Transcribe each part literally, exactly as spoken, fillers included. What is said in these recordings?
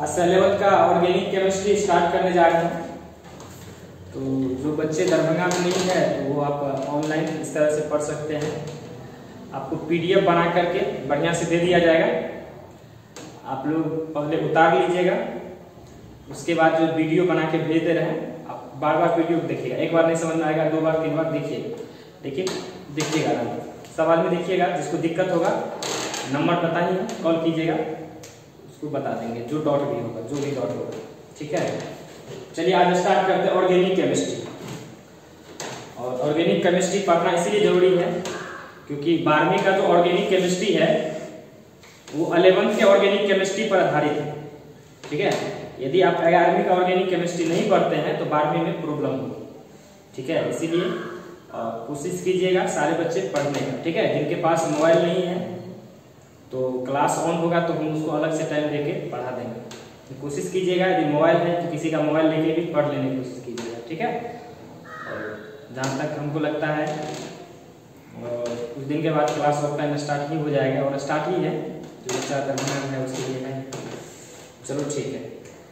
आज से इलेवंथ का ऑर्गेनिक केमिस्ट्री स्टार्ट करने जा रहे हैं। तो जो बच्चे दरभंगा में नहीं है तो वो आप ऑनलाइन इस तरह से पढ़ सकते हैं। आपको पीडीएफ बना करके बढ़िया से दे दिया जाएगा, आप लोग पहले उतार लीजिएगा, उसके बाद जो वीडियो बना के भेज दे रहे हैं आप बार बार वीडियो देखिएगा। एक बार नहीं समझ में आएगा, दो बार तीन बार देखिए, देखिए देखिएगा, सवाल में देखिएगा। जिसको दिक्कत होगा नंबर बताइए, कॉल कीजिएगा, उसको बता देंगे जो डॉट भी होगा, जो भी डॉट होगा। ठीक है, चलिए आज स्टार्ट करते हैं ऑर्गेनिक केमिस्ट्री। और ऑर्गेनिक केमिस्ट्री पढ़ना इसलिए जरूरी है क्योंकि बारहवीं का जो ऑर्गेनिक केमिस्ट्री है वो इलेवंथ के ऑर्गेनिक केमिस्ट्री पर आधारित है। ठीक है, यदि आप ग्यारहवीं का ऑर्गेनिक केमिस्ट्री नहीं पढ़ते हैं तो बारहवीं में प्रॉब्लम होगी। ठीक है, इसीलिए कोशिश कीजिएगा सारे बच्चे पढ़ने का। ठीक है, जिनके पास मोबाइल नहीं है तो क्लास ऑन होगा तो हम उसको अलग से टाइम देके पढ़ा देंगे। तो कोशिश कीजिएगा, यदि मोबाइल है तो किसी का मोबाइल लेके भी पढ़ लेने की कोशिश कीजिएगा। ठीक है, और जहाँ तक हमको लगता है और कुछ दिन के बाद क्लास ऑफलाइन स्टार्ट ही हो जाएगा, और स्टार्ट ही है, जो बच्चा दरभंगा है उसके लिए है। चलो ठीक है,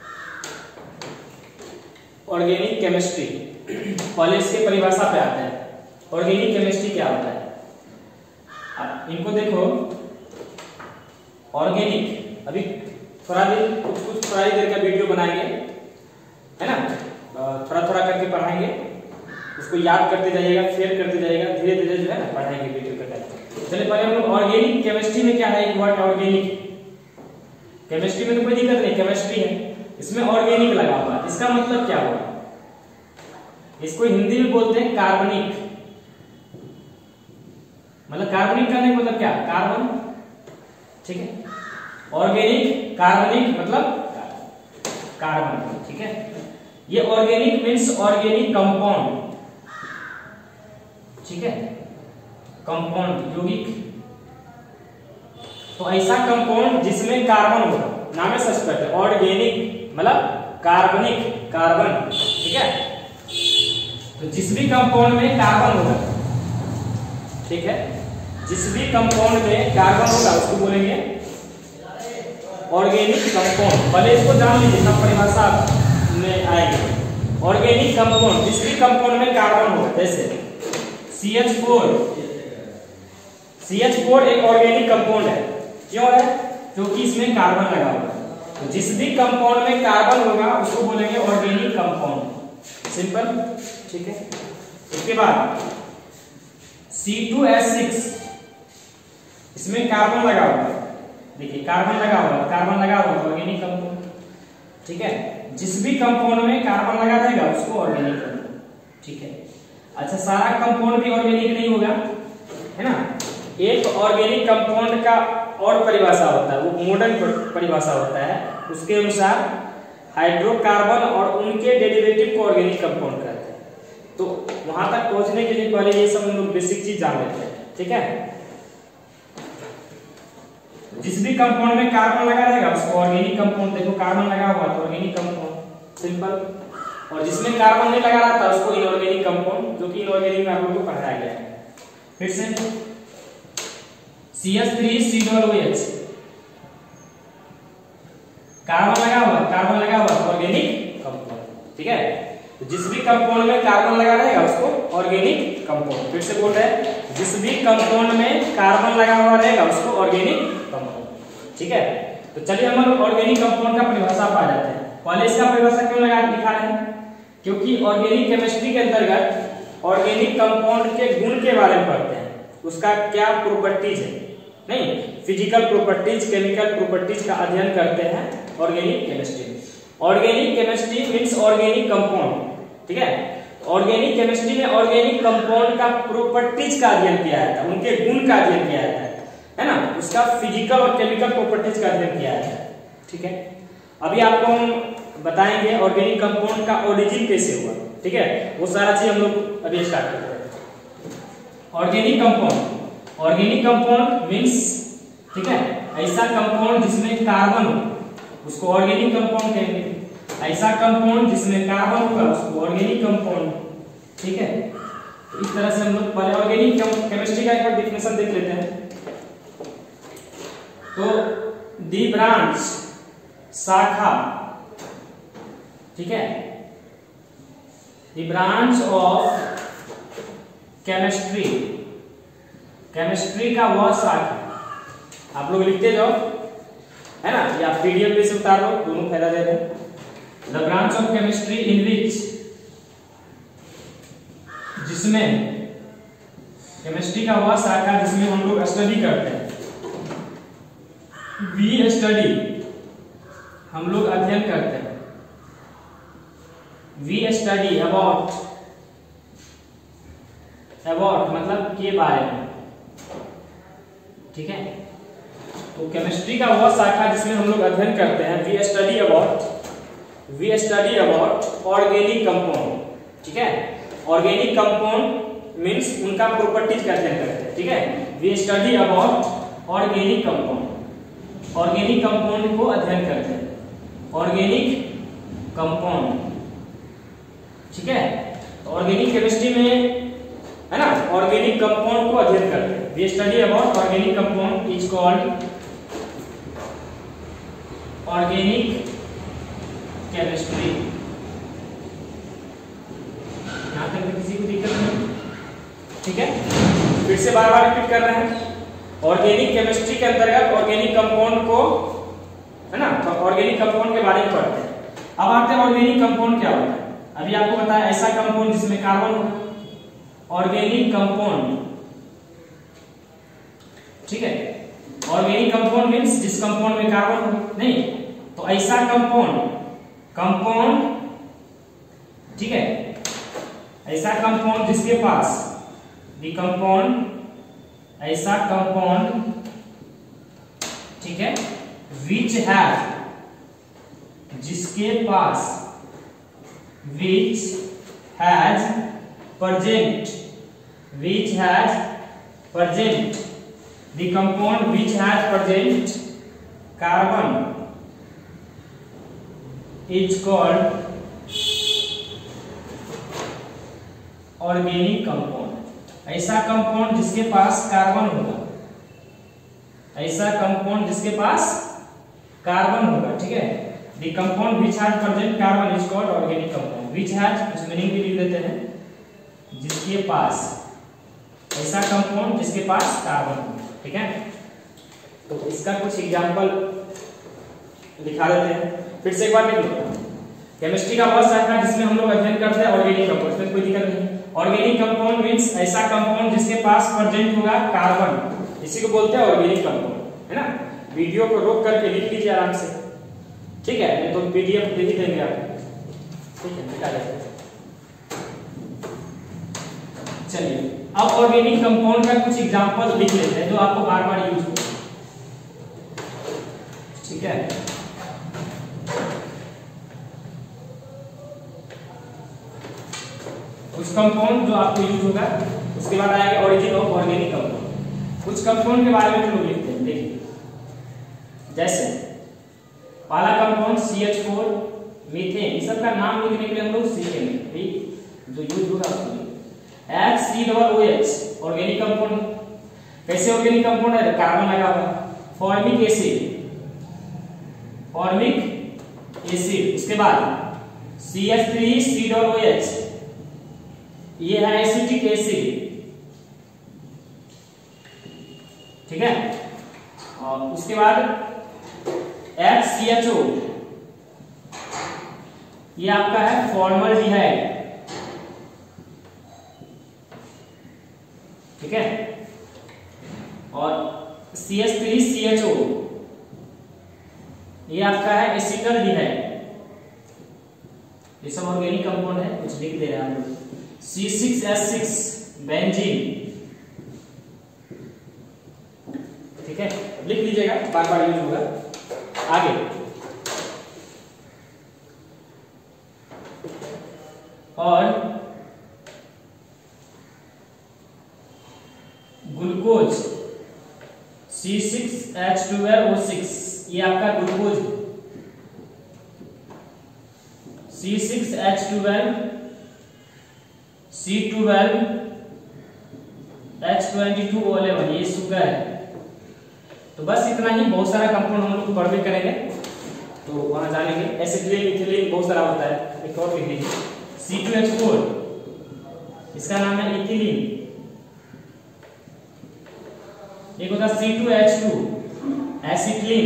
ऑर्गेनिक केमिस्ट्री पहले इसके परिभाषा पे आते हैं। ऑर्गेनिक केमिस्ट्री क्या होता है? अब इनको देखो, ऑर्गेनिक अभी थोड़ा देर कुछ कुछ थोड़ा देर का वीडियो बनाएंगे, है ना, थोड़ा थोड़ा करके पढ़ाएंगे, उसको याद करते जाइएगा, शेयर करते जाइएगा, धीरे धीरे जो है ना पढ़ाएंगे वीडियो का टाइम। चलिए पहले हम लोग ऑर्गेनिक केमिस्ट्री में क्या है, एक वर्ड ऑर्गेनिक। केमिस्ट्री में तो कोई दिक्कत नहीं, केमिस्ट्री है, इसमें ऑर्गेनिक लगा हुआ है। इसका मतलब क्या हुआ? इसको हिंदी में बोलते हैं कार्बनिक। मतलब कार्बनिक का नहीं मतलब क्या, कार्बन। ठीक है, ऑर्गेनिक कार्बनिक मतलब कार्बन। ठीक है, ये ऑर्गेनिक मीन्स ऑर्गेनिक कंपाउंड। ठीक है, कंपाउंड यौगिक, तो ऐसा कंपाउंड जिसमें कार्बन होगा, नाम है सस्पेक्ट। ऑर्गेनिक मतलब कार्बनिक, कार्बन। ठीक है, तो जिस भी कंपाउंड में कार्बन होगा, ठीक है, जिस भी कंपाउंड में कार्बन होगा उसको बोलेंगे ऑर्गेनिक कंपाउंड। पहले इसको जान लीजिए, सब परिभाषा में आएगी। ऑर्गेनिक कंपाउंड जिस भी कंपाउंड में कार्बन होगा, जैसे C H four. C H four एक ऑर्गेनिक कंपाउंड है। क्यों है? क्योंकि इसमें कार्बन लगा हुआ है। तो जिस भी कंपाउंड में कार्बन होगा उसको बोलेंगे ऑर्गेनिक कंपाउंड। सिंपल। ठीक है, उसके बाद सी टू एच सिक्स, इसमें कार्बन लगा हुआ है। देखिए कार्बन लगा हुआ है, कार्बन लगा हुआ है, ऑर्गेनिक कंपाउंड। ठीक है, जिस भी कंपाउंड में कार्बन लगा रहेगा उसको ऑर्गेनिक कंपाउंड। ठीक है, अच्छा सारा कंपाउंड भी ऑर्गेनिक नहीं होगा, है ना। एक ऑर्गेनिक कंपाउंड का और परिभाषा होता है, वो मॉडर्न परिभाषा होता है। उसके अनुसार हाइड्रोकार्बन और उनके डेरिवेटिव को ऑर्गेनिक कंपाउंड कहते हैं। तो वहां तक पहुंचने के लिए पहले ये सब हम लोग बेसिक चीज जान लेते हैं। ठीक है, जिस भी कंपाउंड में कार्बन लगा रहेगा उसको ऑर्गेनिक कंपाउंड। देखो कार्बन लगा हुआ तो ऑर्गेनिक कंपाउंड, सिंपल। और जिसमें कार्बन नहीं लगा रहा था उसको इनऑर्गेनिक कंपाउंड, जो कि इनऑर्गेनिक में आप लोगों को पढ़ाया गया है। फिर से C H three C double O H, carbon लगा हुआ, कार्बन लगा हुआ ऑर्गेनिक कंपाउंड। ठीक है, तो जिस भी कंपाउंड में कार्बन लगा रहेगा उसको ऑर्गेनिक कंपाउंड। फिर से बोल रहे हैं, जिस भी कंपाउंड में कार्बन लगा हुआ रहेगा उसको ऑर्गेनिक कंपाउंड। ठीक है, तो चलिए हम लोग ऑर्गेनिक कंपाउंड का परिभाषा पा जाते हैं। पहले इसका परिभाषा क्यों लगा लिखा है? क्योंकि ऑर्गेनिक केमिस्ट्री के अंतर्गत ऑर्गेनिक कंपाउंड के गुण के बारे में पढ़ते हैं, उसका क्या प्रॉपर्टीज है, नहीं फिजिकल प्रॉपर्टीज, केमिकल प्रॉपर्टीज का अध्ययन करते हैं ऑर्गेनिक केमिस्ट्री में। Organic chemistry means organic compound. ठीक है, ऑर्गेनिक केमिस्ट्री में ऑर्गेनिक कंपाउंड का प्रॉपर्टीज का अध्ययन किया जाता है, उनके गुण का अध्ययन किया जाता है, है ना, उसका फिजिकल और केमिकल प्रॉपर्टीज का अध्ययन किया जाता है। ठीक है, अभी आपको हम बताएंगे ऑर्गेनिक कंपाउंड का ओरिजिन कैसे हुआ। ठीक है, वो सारा चीज हम लोग अभी स्टार्ट करते हैं। Organic compound, organic compound means, ठीक है, ऐसा कंपाउंड जिसमें कार्बन हो उसको ऑर्गेनिक कंपाउंड कहेंगे। ऐसा कंपाउंड जिसमें कार्बन होगा उसको ऑर्गेनिक कंपाउंड। ठीक है, तो इस तरह से हम लोग पहले ऑर्गेनिक केमिस्ट्री का एक बार डेफिनेशन देख लेते हैं। तो दी ब्रांच शाखा, ठीक है, the branch of chemistry, chemistry का वह शाखा। आप लोग लिखते जाओ, है ना, या पीडीएफ पे से उतार लो, दोनों फायदा दे रहे हैं। The branch of chemistry in which, जिसमें, केमिस्ट्री का वह शाखा जिसमें हम लोग स्टडी करते हैं, वी स्टडी, हम लोग अध्ययन करते हैं, वी स्टडी अबाउट, अबाउट मतलब के बारे में, ठीक है। तो केमिस्ट्री का वह शाखा जिसमें हम लोग अध्ययन करते हैं, we study about, we study about organic compound, ठीक है। ऑर्गेनिक कंपाउंड मींस उनका प्रॉपर्टीज का अध्ययन करते हैं, ठीक है। We study about organic compound, organic compound को अध्ययन करते हैं, ऑर्गेनिक कंपाउंड, ठीक है। तो ऑर्गेनिक केमिस्ट्री में, है ना, ऑर्गेनिक कंपाउंड को अध्ययन करते हैं। We study about organic compound is called organic chemistry. यहां तक किसी को दिक्कत नहीं, ठीक है। फिर से बार बार रिपीट कर रहे हैं। ऑर्गेनिक केमिस्ट्री के अंतर्गत ऑर्गेनिक कंपाउंड को, है ना, तो ऑर्गेनिक कंपाउंड के बारे में पढ़ते हैं। अब आते हैं ऑर्गेनिक कंपाउंड क्या होता है। अभी आपको बताया ऐसा कंपाउंड जिसमें कार्बन हो, ऑर्गेनिक कंपाउंड, ठीक है। ऑर्गेनिक कंपाउंड मींस जिस कंपाउंड में कार्बन हो, नहीं तो ऐसा कंपाउंड, कंपाउंड, ठीक है, ऐसा कंपाउंड जिसके पास, द कंपाउंड, ऐसा कंपाउंड, ठीक है, विच हैज, जिसके पास, which has present, which has present, the compound which has present carbon is called organic compound। ऐसा कंपाउंड जिसके पास कार्बन होगा, ऐसा कंपाउंड जिसके पास कार्बन होगा, ठीक है। the compound which has present carbon is called organic compound। which has कुछ मीनिंग भी लिख देते हैं, जिसके पास, ऐसा कंपाउंड जिसके पास कार्बन हो, ठीक है। तो इसका कुछ एग्जांपल दिखा देते हैं। फिर से एक बार देख लो। केमिस्ट्री का वह शाखा जिसमें हम लोग अध्ययन करते हैं ऑर्गेनिक कंपाउंड, इसमें कोई दिक्कत नहीं। ऑर्गेनिक कंपाउंड मींस ऐसा कंपाउंड जिसके पास प्रेजेंट होगा कार्बन, इसी को बोलते हैं ऑर्गेनिक कंपाउंड, है ना। वीडियो को रोक करके लिख लीजिए आराम से, ठीक है, नहीं तो पीडीएफ दे ही देंगे आपको, ठीक है, निकाल लेते हैं। चलिए अब ऑर्गेनिक कंपाउंड का कुछ एग्जांपल लिख लेते हैं जो आपको बार बार यूज हो, ठीक है। कुछ कंपाउंड जो आपको यूज होगा, उसके बाद आएगा ओरिजिन ऑफ ऑर्गेनिक कंपाउंड। कुछ कंपाउंड के बारे में लोग लिखते हैं, देखिए, जैसे पहला compound C H four, methane, इस सब का नाम लिखने के लिए हम लोग सीखेंगे, ठीक, जो यूज होगा उसको। H C double O H organic compound, कैसे ऑर्गेनिक कंपाउंड है, कार्बन लगा हुआ। फॉर्मिक एसिड, फॉर्मिक एसिड, उसके बाद C H three C double O H, ये है एसिटिक एसिड, ठीक है। और उसके बाद एच सी एच ओ, ये आपका है फॉर्मल्डिहाइड, ठीक है। और C H three C H O, ये आपका है एसिटल्डिहाइड, ये सब ऑर्गेनिक कंपाउंड है, कुछ लिख दे रहे हैं हम लोग। C six H six benzene, ठीक है, लिख लीजिएगा, बार बार यूज होगा। आगे और glucose C six H twelve O six, ये आपका glucose, C six H twelve C twelve H twenty two O eleven, ये शुगर है। तो बस इतना ही, बहुत सारा कंपाउंड हम लोग पढ़ भी करेंगे। तो वहां जानेंगे। एसिटिलीन, इथिलीन बहुत सारा होता है। एक और लिख लीजिए सी टू एच फोर, इसका नाम है इथिलीन। एक होता है C two H two acetylene.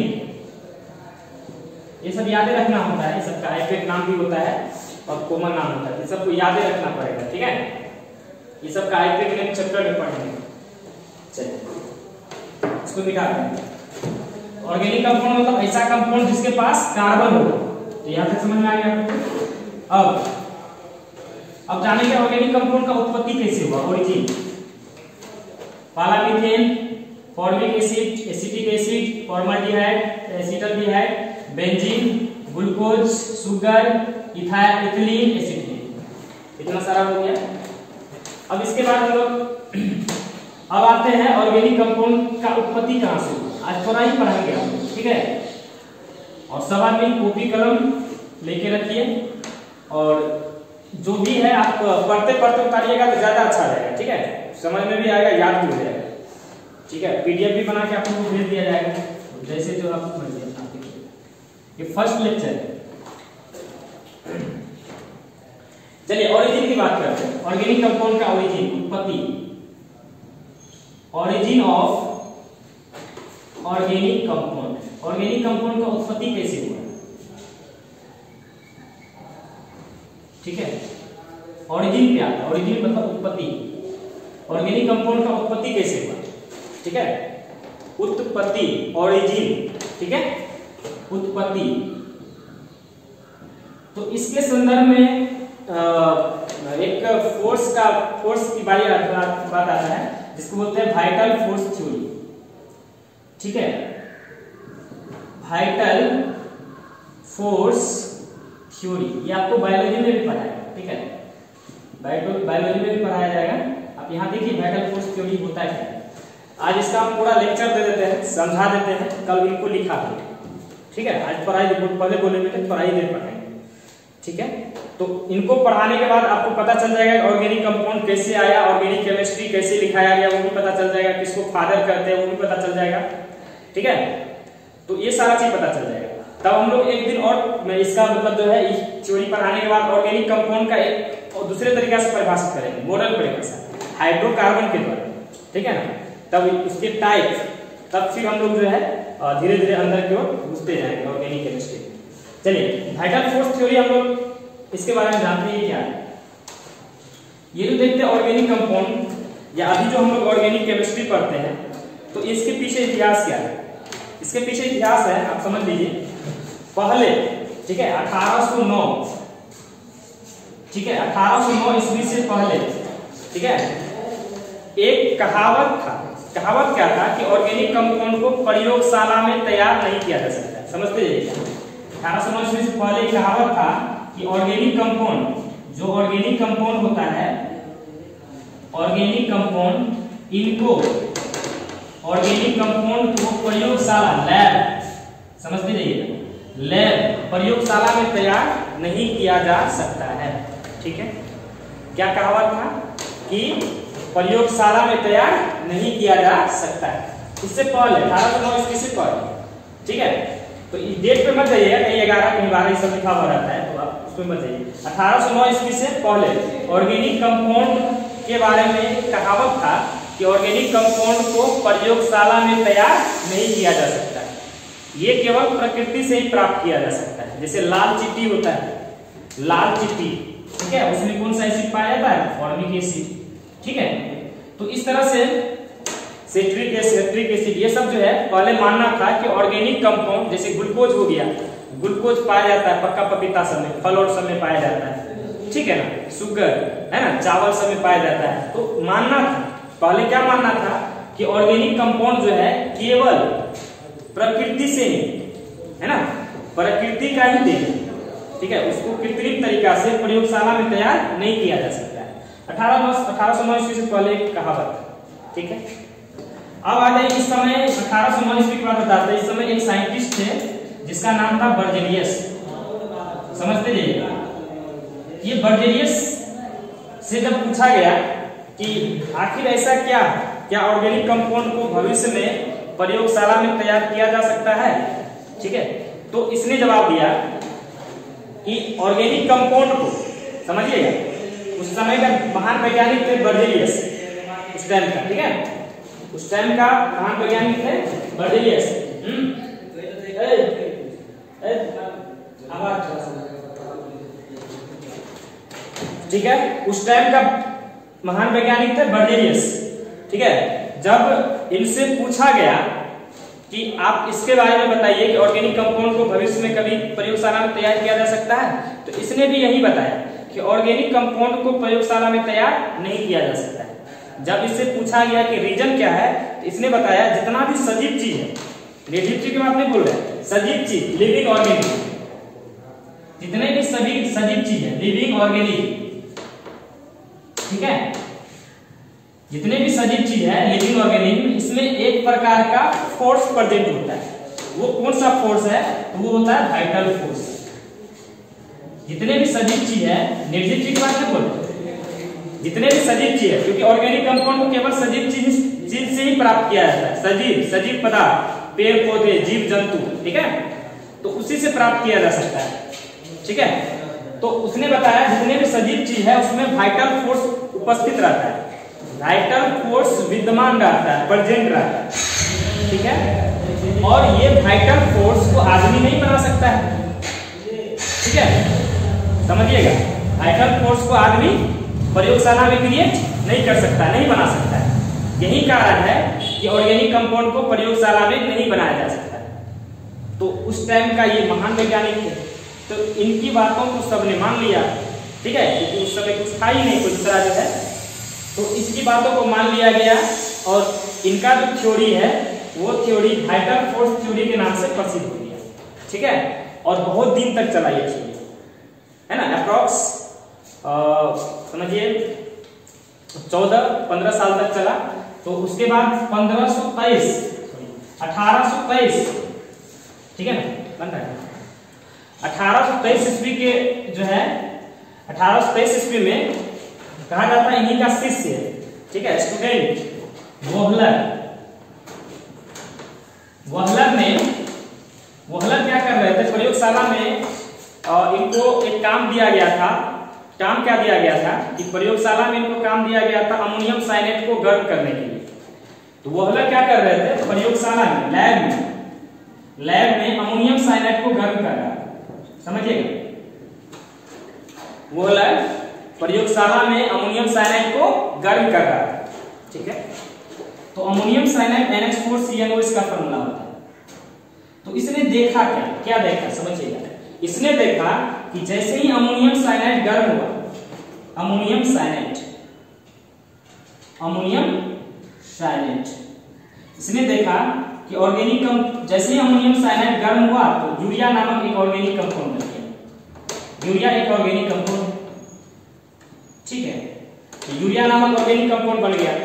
ये सब याद रखना होता है, ये सबका आइपेट नाम भी होता है और कॉमन नाम होता है, ये सबको याद रखना पड़ेगा, ठीक है। ये सब का आइपेट नेम चैप्टर में पढ़ेंगे। चलिए इसको मिटा दें। ऑर्गेनिक कंपाउंड मतलब ऐसा कंपाउंड जिसके पास कार्बन हो, तो यहां तक समझ में आ गया आपको। अब अब जानेंगे ऑर्गेनिक कंपाउंड का उत्पत्ति कैसे हुआ, ओरिजिन। पहला methane, formic acid, acetic acid, formaldehyde, acetaldehyde, benzene, glucose, sugar, ethyl, ethylene, acetylene, इतना सारा हो गया। अब इसके बाद हम लोग अब आते हैं ऑर्गेनिक कंपाउंड का उत्पत्ति कहां से हुआ। आज थोड़ा ही पढ़ाएंगे हम, ठीक है। और सब आदमी कॉपी कलम लेके रखिए और जो भी है आप पढ़ते पढ़ते उतारिएगा तो ज्यादा अच्छा रहेगा, ठीक है। समझ में भी आएगा, याद भी हो जाएगा, ठीक है। पीडीएफ भी बना के आप लोगों को भेज दिया जाएगा, जैसे जो आप मर्जी अपना देखिए। ये फर्स्ट लेक्चर है। चलिए ओरिजिन की बात करते हैं। ऑर्गेनिक कंपाउंड का ओरिजिन, उत्पत्ति, origin of organic compound. Organic compound का उत्पत्ति कैसे हुआ, ठीक है। ओरिजिन क्या है, ओरिजिन मतलब उत्पत्ति। ऑर्गेनिक कंपाउंड का उत्पत्ति कैसे हुआ, ठीक है। उत्पत्ति, ओरिजिन, ठीक है, उत्पत्ति। तो इसके संदर्भ में आ, एक फोर्स का फोर्स की बात आता है जिसको बोलते हैं वाइटल फोर्स थ्योरी, ठीक है। वाइटल फोर्स थ्योरी ये आपको बायोलॉजी में भी पढ़ाया, ठीक है। बायोलॉजी में भी पढ़ाया जाएगा। आप यहाँ देखिए वाइटल फोर्स थ्योरी होता है क्या। आज इसका हम पूरा लेक्चर दे देते हैं, समझा देते हैं, कल इनको लिखा है, ठीक है। आज पढ़ाई पहले बोलेंगे तो पढ़ाई नहीं पढ़ाएंगे, ठीक है। तो इनको पढ़ाने के बाद आपको पता चल जाएगा ऑर्गेनिक कंपाउंड कैसे आया, ऑर्गेनिक केमिस्ट्री कैसे लिखाया गया वो भी पता चल जाएगा, किसको फादर कहते हैं वो भी पता चल जाएगा, ठीक है। तो ये सारा चीज पता चल जाएगा। तब हम लोग एक दिन और इसका मतलब जो है इस थ्योरी पढ़ाने के बाद ऑर्गेनिक कंपाउंड का एक और दूसरे तरीके से परिभाषित करेंगे, मॉडल परिभाषा हाइड्रोकार्बन के द्वारा, ठीक है ना। तब उसके टाइप, तब फिर हम लोग जो है धीरे धीरे अंदर की ओर घुसते जाएंगे ऑर्गेनिक केमिस्ट्री। चलिए वाइटल फोर्स थ्योरी हम लोग इसके बारे में जानते हैं क्या है। ये जो देखते हैं ऑर्गेनिक कंपाउंड या अभी जो हम लोग ऑर्गेनिक केमिस्ट्री पढ़ते हैं, तो इसके पीछे इतिहास क्या है। इसके पीछे इतिहास है, आप समझ लीजिए। पहले, ठीक है, अठारह सौ नौ, ठीक है, अठारह सौ नौ ईस्वी से पहले, ठीक है, एक कहावत था। कहावत क्या था कि ऑर्गेनिक कंपाउंड को प्रयोगशाला में तैयार नहीं किया जा सकता। समझते जाइए, अठारह सौ नौ ईस्वी से पहले एक कहावत था कि ऑर्गेनिक कंपाउंड, जो ऑर्गेनिक कंपाउंड होता है, ऑर्गेनिक कंपाउंड, इनको ऑर्गेनिक कंपाउंड को प्रयोगशाला, लैब, समझते जाइए, लैब, प्रयोगशाला में तैयार नहीं किया जा सकता है, ठीक है। क्या कहावत था कि प्रयोगशाला में तैयार नहीं किया जा सकता है। इससे पहले अठारह सौ नौ ईस्वी से पहले, ठीक है। तो इस डेट पे मत जाइएगा, कहीं ग्यारह कहीं बारह सब लिखा हुआ रहता है, तो आप उसमें मत जाइए। अठारह सौ नौ ईस्वी से पहले ऑर्गेनिक कंपाउंड के बारे में कहावत था कि ऑर्गेनिक कंपाउंड को प्रयोगशाला में तैयार नहीं किया जा सकता है, ये केवल प्रकृति से ही प्राप्त किया जा सकता है। जैसे लाल चींटी होता है, लाल चींटी, ठीक है, उसमें कौन सा एसिड पाया जाता है, फॉर्मिक एसिड, ठीक है। तो इस तरह से सिट्रिक एसिड, सिट्रिक एसिड, ये सब जो है पहले मानना था कि ऑर्गेनिक कंपाउंड, जैसे ग्लूकोज हो गया, ग्लूकोज पाया जाता है पक्का पपीता सब में, फल और सब में पाया जाता है, ठीक है ना, शुगर है ना, चावल सब में पाया जाता है। तो मानना था, पहले क्या मानना था कि ऑर्गेनिक कंपाउंड जो है केवल प्रकृति से ही, है ना, प्रकृति का ही देन, ठीक है, उसको कृत्रिम तरीका से प्रयोगशाला में तैयार नहीं किया जा सकता है। अठारह सौ नौ ईस्वी से पहले एक कहावत, ठीक है। अब आ जाए इस समय अठारह सौ नौ ईस्वी की बात बताते हैं। इस समय एक साइंटिस्ट थे जिसका नाम था बर्जेलियस, समझते जाइएगा। ये बर्जेलियस से जब पूछा गया कि आखिर ऐसा क्या क्या ऑर्गेनिक कंपाउंड को भविष्य में प्रयोगशाला में तैयार किया जा सकता है, ठीक है, तो इसने जवाब दिया कि ऑर्गेनिक कंपाउंड को, समझिएगा, उस समय का महान वैज्ञानिक थे बर्जेलियस, उस टाइम का, ठीक है, उस टाइम का महान वैज्ञानिक थे बर्जेलियस। ठीक है, उस टाइम का महान वैज्ञानिक थे बर्जेलियस। ठीक है, जब इनसे पूछा गया कि आप इसके बारे में बताइए कि ऑर्गेनिक कंपाउंड को भविष्य में कभी प्रयोगशाला में तैयार किया जा सकता है, तो इसने भी यही बताया कि ऑर्गेनिक कंपाउंड को प्रयोगशाला में तैयार नहीं किया जा सकता है। जब इससे पूछा गया कि रीजन क्या है, तो इसने बताया जितना भी सजीव चीज है, निर्जीव चीज की बात नहीं बोल रहे, सजीव चीज, लिविंग ऑर्गेनिज्म, जितने भी सभी सजीव चीज है, लिविंग ऑर्गेनिज्म, ठीक है, जितने भी सजीव चीज है, लिविंग ऑर्गेनिज्म, इसमें एक प्रकार का फोर्स प्रेजेंट होता है। वो कौन सा फोर्स है? तो वो होता है वाइटल फोर्स। जितने भी सजीव चीज है, निर्जीव चीज की बात नहीं बोल, जितने भी सजीव चीज है, क्योंकि ऑर्गेनिक कंपाउंड को केवल सजीव चीज चीज से ही प्राप्त किया जाता है, सजीव सजीव पदार्थ, पेड़ पौधे, जीव जंतु, ठीक है, तो उसी से प्राप्त किया जा सकता है। ठीक है, तो उसने बताया जितने भी सजीव चीज है उसमें वाइटल फोर्स उपस्थित रहता है, वाइटल फोर्स विद्यमान रहता है, प्रेजेंट रहता है। ठीक है, और ये वाइटल फोर्स को आदमी नहीं बना सकता है। ठीक है, समझिएगा, वाइटल फोर्स को आदमी प्रयोगशाला में क्रिएट नहीं कर सकता, नहीं बना सकता है। यही कारण है कि ऑर्गेनिक कंपाउंड को प्रयोगशाला में नहीं बनाया जा सकता। तो उस टाइम का ये महान वैज्ञानिक थे, तो इनकी बातों को सबने मान लिया। ठीक है, क्योंकि उस समय कुछ था ही नहीं, कुछ तरह जो है, तो इसकी बातों को मान लिया गया और इनका जो थ्योरी है वो थ्योरी वाइटल फोर्स थ्योरी के नाम से प्रसिद्ध हो गया। ठीक है, और बहुत दिन तक चला ये थ्योरी, है ना, अप्रॉक्स समझिए चौदह पंद्रह साल तक चला। तो उसके बाद पंद्रह सौ तेईस अठारह सौ तेईस ठीक है ना, बन रहा है, अठारह सौ तेईस ईस्वी के जो है अठारह सौ तेईस ईस्वी में कहा जाता है इन्हीं का शिष्य, ठीक है, स्टूडेंट वोहलर वोहलर ने वोहलर क्या कर रहे थे प्रयोगशाला में, और इनको एक काम दिया गया था। काम क्या दिया गया था कि प्रयोगशाला में इनको काम दिया गया था अमोनियम साइनेट को गर्म करने के लिए। तो वोहलर क्या कर रहे थे प्रयोगशाला में, लैब में लैब में अमोनियम साइनेट को गर्म कर रहा है, समझिएगा, वोहलर प्रयोगशाला में अमोनियम साइनाइड को गर्म कर रहा है। ठीक है, तो ammonium cyanide N H four C N O इसका फॉर्मूला होता है। तो इसने देखा क्या क्या देखा समझिएगा, इसने देखा कि जैसे ही अमोनियम साइनाइड गर्म हुआ, अमोनियम साइनाइड अमोनियम साइनाइड इसने देखा कि ऑर्गेनिक, जैसे ही अमोनियम साइनाइड गर्म हुआ तो यूरिया नामक एक ऑर्गेनिक कंपाउंड बन गया। यूरिया एक ऑर्गेनिक कंपाउंड, ठीक है, तो यूरिया नामक ऑर्गेनिक कंपाउंड बन गया।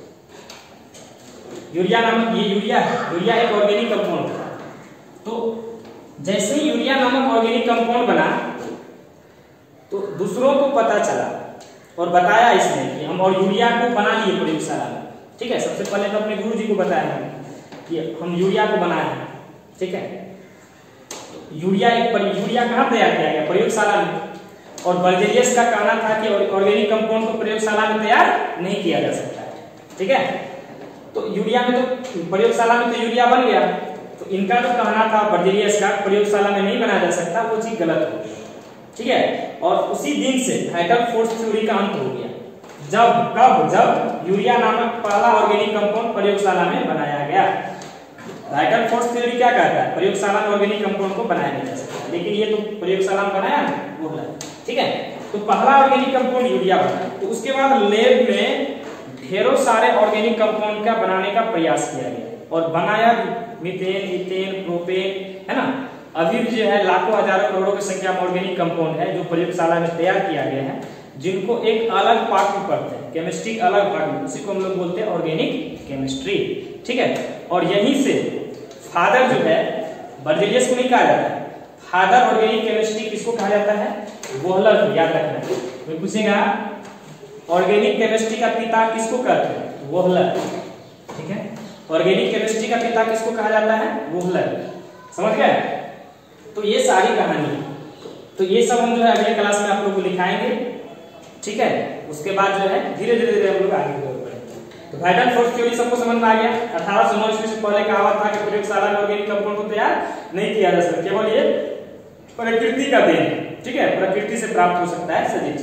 यूरिया नामक ये यूरिया यूरिया एक ऑर्गेनिक कंपाउंड था। तो जैसे ही यूरिया नामक ऑर्गेनिक कंपाउंड बना तो दूसरों को पता चला और बताया इसने कि हम और यूरिया को बना लिए प्रयोगशाला में। ठीक है, सबसे पहले तो अपने गुरु जी को बताया कि हम यूरिया को बनाए हैं। ठीक है, यूरिया एक यूरिया कहाँ तैयार किया गया? प्रयोगशाला में। और बर्जेलियस का कहना था कि ऑर्गेनिक कंपाउंड को प्रयोगशाला में तैयार नहीं किया जा सकता है। ठीक है, तो यूरिया में तो प्रयोगशाला में तो यूरिया बन गया, तो इनका जो कहना था बर्जेलियस का प्रयोगशाला में नहीं बनाया जा सकता, वो चीज गलत हो गई। ठीक है, और उसी दिन से वाइटल फोर्स थ्योरी का अंत हो गया। जब कब जब यूरिया नामक पहला ऑर्गेनिक कंपाउंड प्रयोगशाला में बनाया गया। वाइटल फोर्स थ्योरी क्या कहता है? प्रयोगशाला में ऑर्गेनिक कंपाउंड को बनाया नहीं जा सकता, लेकिन ये तो प्रयोगशाला में बनाया वो बोला। ठीक है, तो पहला ऑर्गेनिक कंपाउंड यूरिया बना। तो उसके बाद लैब में ढेरों सारे ऑर्गेनिक कंपाउंड का बनाने का प्रयास किया गया और बनाया, मीथेन, इथेन, प्रोपेन, है ना। अभी भी जो है लाखों हजारों करोड़ों की संख्या में ऑर्गेनिक कंपाउंड है जो प्रयोगशाला में तैयार किया गया है, जिनको एक अलग पार्ट में पढ़ते हैं, केमिस्ट्री अलग पार्ट में, उसी को हम लोग बोलते हैं ऑर्गेनिक केमिस्ट्री। ठीक है, और यहीं से फादर जो है बर्जेलियस को नहीं कहा जाता है, फादर ऑर्गेनिक केमिस्ट्री किसको कहा जाता है? वोहलर को, याद रखना। कोई पूछेगा ऑर्गेनिक केमिस्ट्री का पिता किसको कहते हैं? वोहलर। ठीक है, ऑर्गेनिक केमिस्ट्री का पिता किसको कहा जाता है? वोहलर। समझ गए? तो ये सारी कहानी है। तो ये सब हम जो है अगले क्लास में आप लोग को लिखाएंगे, ठीक है। उसके बाद जो है धीरे धीरे धीरे हम लोग आगे बढ़ेंगे। तो वाइटल फोर्स थ्योरी सबको समझ में आ गया। अठारह सौ नौ ईस्वी से पहले कहा हुआ था कि प्रयोगशाला में ऑर्गेनिक कंपाउंड को तैयार नहीं किया जा सकता, केवल ये प्रकृति का देन है, ठीक है, प्रकृति से प्राप्त हो सकता है सभी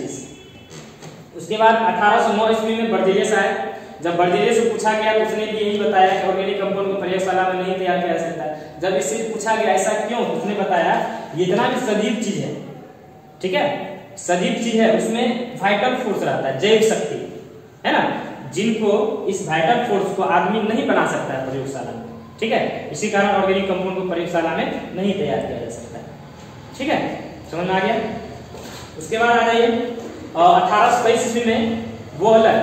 चीज। उसके बाद अठारह सौ नौ ईस्वी में बर्जीलियस आया। जब बर्जीलियस से पूछा गया तो उसने भी यही बताया कि ऑर्गेनिक कंपाउंड को प्रयोगशाला में नहीं तैयार किया जा सकता है। जब इससे पूछा गया ऐसा क्यों, तो उसने बताया ये इतना भी सजीव चीज है, ठीक है, सजीव चीज है, उसमें वाइटल फोर्स रहता है, जैव शक्ति है ना, जिनको इस वाइटल फोर्स को आदमी नहीं बना सकता है प्रयोगशाला में, ठीक है। इसी कारण ऑर्गेनिक कंपाउंड को प्रयोगशाला में नहीं तैयार किया जा सकता है, ठीक है, समझ में आ गया। उसके बाद आ जाइए अठारह सौ तेईस ईस्वी में वोहलर,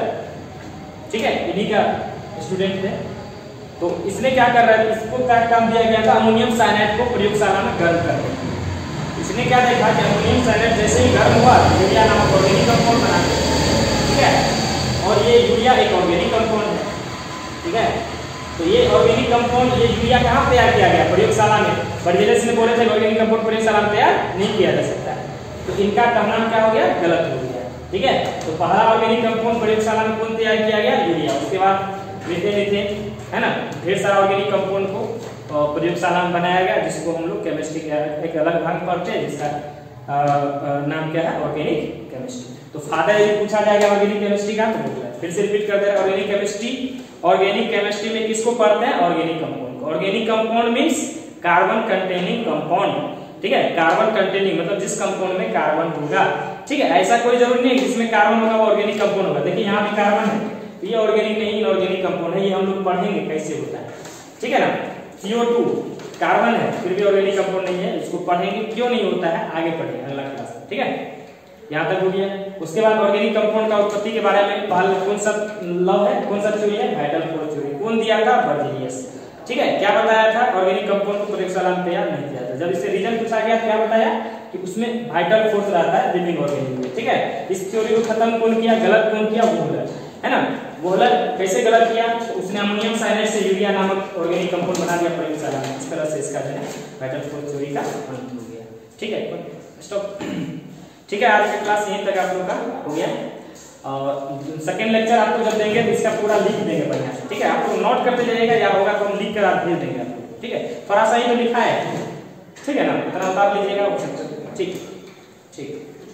ठीक है, इन्हीं का स्टूडेंट थे। तो इसने क्या कर रहा है, इसको क्या काम दिया गया था, अमोनियम साइनाइड को प्रयोगशाला में गर्म कर दिया। इसने क्या देखा कि अमोनियम साइनाइड जैसे ही गर्म हुआ यूरिया नामक ऑर्गेनिक कंपाउंड बना, ठीक है, और ये यूरिया एक ऑर्गेनिक कंपाउंड है, ठीक है। तो ये ऑर्गेनिक कंपाउंड, ये यूरिया कहाँ तैयार किया गया, प्रयोगशाला में। बर्जीलियस ने बोले थे ऑर्गेनिक कंपाउंड प्रयोगशाला में तैयार नहीं किया जा सकता है, तो इनका कहना क्या हो गया, गलत हो गया, ठीक है। तो पहला ऑर्गेनिक कंपाउंड प्रयोगशाला में कौन तैयार किया गया, यूरिया। उसके बाद मीथेन मीथेन है ना, ढेर सारा ऑर्गेनिक कंपाउंड को प्रयोगशाला में बनाया गया, जिसको हम लोग केमिस्ट्री का एक अलग भाग पढ़ते हैं, जिसका आ, आ, नाम क्या है, ऑर्गेनिक केमिस्ट्री। तो फादर यदि पूछा जाएगा ऑर्गेनिक केमिस्ट्री का, तो बोल रहा है, फिर से रिपीट कर दे रहा है, ऑर्गेनिक केमिस्ट्री। ऑर्गेनिक केमिस्ट्री में किसको पढ़ते हैं, ऑर्गेनिक कंपाउंड को। Organic compound means carbon containing compound, ठीक है, कार्बन कंटेनिंग मतलब जिस कंपाउंड में कार्बन होगा, ठीक है। ऐसा कोई जरूरी नहीं जिसमें कार्बन होगा वो ऑर्गेनिक कंपाउंड होगा। देखिए यहाँ भी कार्बन है, ये ऑर्गेनिक नहीं, इनऑर्गेनिक कंपाउंड है, ये हम लोग पढ़ेंगे कैसे होता है, ठीक है ना। सी ओ टू कार्बन है, फिर भी ऑर्गेनिक कंपाउंड नहीं है, इसको पढ़ेंगे क्यों नहीं होता है, आगे पढ़ेंगे अगला क्लास में, ठीक है। यहाँ तक हो गया। उसके बाद ऑर्गेनिक कंपाउंड का उत्पत्ति के बारे में पहले कौन सा लॉ है, कौन सा थ्योरी है, वाइटल फोर्स थ्योरी। कौन दिया था, बर्जीलियस, ठीक है। क्या बताया था, ऑर्गेनिक कंपाउंड को प्रयोगशाला में तैयार नहीं किया था। जब इससे रीजन पूछा गया क्या बताया कि उसमें वाइटल फोर्स रहता है लिविंग ऑर्गेनिज्म में, ठीक है। इस थ्योरी को खत्म कौन किया, गलत कौन किया, वोहलर, है ना। वोहलर कैसे गलत किया, तो उसने अमोनियम साइनाइड से यूरिया नामक ऑर्गेनिक कंपाउंड बना दिया प्रयोगशाला में। इस तरह से इसका जो है वाइटल फोर्स थ्योरी का अंत हो गया, ठीक है। स्टॉप, ठीक है। आज की क्लास यहीं तक आप लोग का हो गया, और सेकेंड लेक्चर आपको जब देंगे तो इसका पूरा लिख देंगे बढ़िया से, ठीक है। आप लोग नोट करते जाइएगा, या होगा तो हम लिख कर आप भेज देंगे आपको, ठीक है। थोड़ा सा ही तो लिखा है, ठीक है ना, इतना बात लीजिएगा, ठीक ठीक।